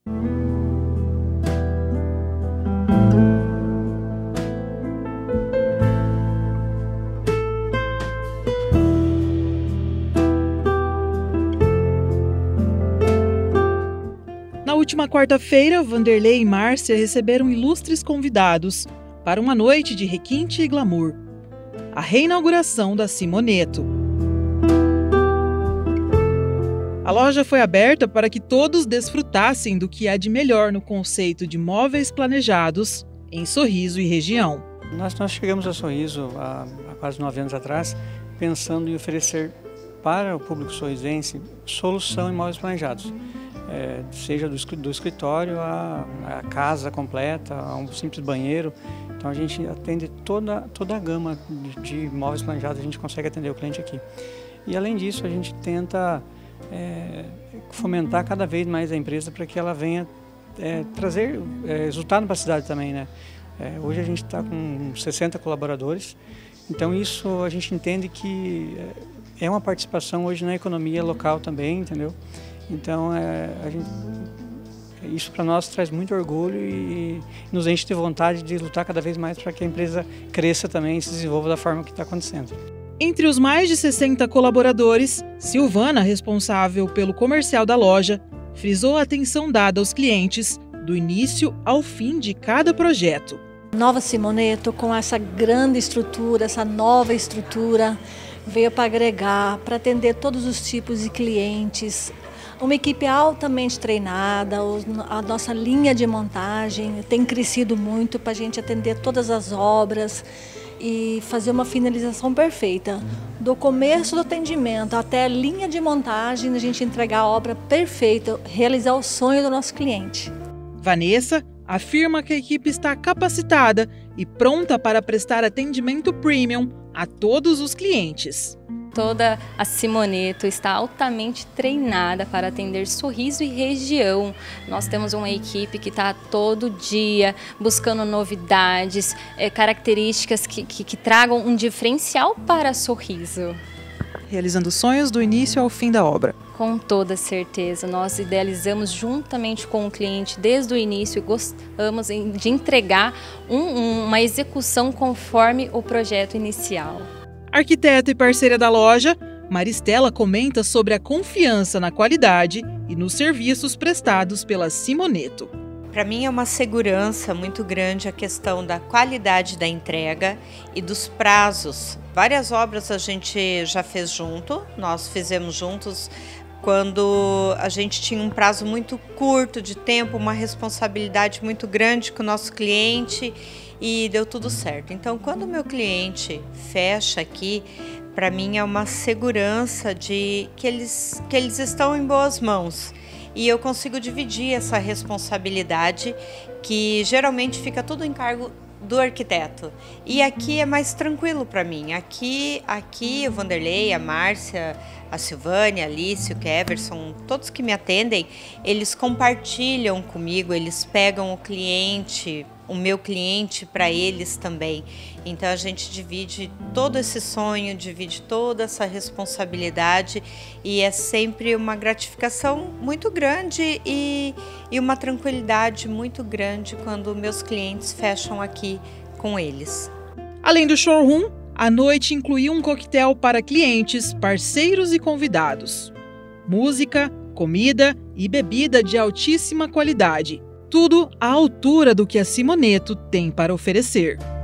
Na última quarta-feira, Vanderlei e Márcia receberam ilustres convidados para uma noite de requinte e glamour: a reinauguração da Simoneto. A loja foi aberta para que todos desfrutassem do que há de melhor no conceito de móveis planejados em Sorriso e região. Nós chegamos a Sorriso há quase 9 anos atrás, pensando em oferecer para o público sorrisense solução em móveis planejados. Seja do escritório à casa completa, a um simples banheiro. Então a gente atende toda a gama de móveis planejados, a gente consegue atender o cliente aqui. E além disso, a gente tenta fomentar cada vez mais a empresa para que ela venha trazer resultado para a cidade também, né? Hoje a gente está com 60 colaboradores, então isso a gente entende que é uma participação hoje na economia local também, entendeu? Então, isso para nós traz muito orgulho e nos enche de vontade de lutar cada vez mais para que a empresa cresça também e se desenvolva da forma que está acontecendo. Entre os mais de 60 colaboradores, Silvana, responsável pelo comercial da loja, frisou a atenção dada aos clientes do início ao fim de cada projeto. Nova Simoneto, com essa grande estrutura, essa nova estrutura, veio para agregar, para atender todos os tipos de clientes. Uma equipe altamente treinada, a nossa linha de montagem tem crescido muito para a gente atender todas as obras e fazer uma finalização perfeita. Do começo do atendimento até a linha de montagem, a gente entregar a obra perfeita, realizar o sonho do nosso cliente. Vanessa afirma que a equipe está capacitada e pronta para prestar atendimento premium a todos os clientes. Toda a Simoneto está altamente treinada para atender Sorriso e região. Nós temos uma equipe que está todo dia buscando novidades, características que tragam um diferencial para Sorriso. Realizando sonhos do início ao fim da obra. Com toda certeza, nós idealizamos juntamente com o cliente desde o início e gostamos de entregar uma execução conforme o projeto inicial. Arquiteta e parceira da loja, Maristela comenta sobre a confiança na qualidade e nos serviços prestados pela Simoneto. Para mim é uma segurança muito grande a questão da qualidade da entrega e dos prazos. Várias obras a gente já fez junto, nós fizemos juntos quando a gente tinha um prazo muito curto de tempo, uma responsabilidade muito grande com o nosso cliente e deu tudo certo. Então, quando o meu cliente fecha aqui, para mim é uma segurança de que eles estão em boas mãos. E eu consigo dividir essa responsabilidade, que geralmente fica tudo em cargo do arquiteto. E aqui é mais tranquilo para mim. Aqui o Vanderlei, a Márcia, a Silvânia, a Alice, o Keverson, todos que me atendem, eles compartilham comigo, eles pegam o meu cliente para eles também. Então a gente divide todo esse sonho, divide toda essa responsabilidade e é sempre uma gratificação muito grande e uma tranquilidade muito grande quando meus clientes fecham aqui com eles. Além do showroom, a noite incluiu um coquetel para clientes, parceiros e convidados. Música, comida e bebida de altíssima qualidade. Tudo à altura do que a Simoneto tem para oferecer.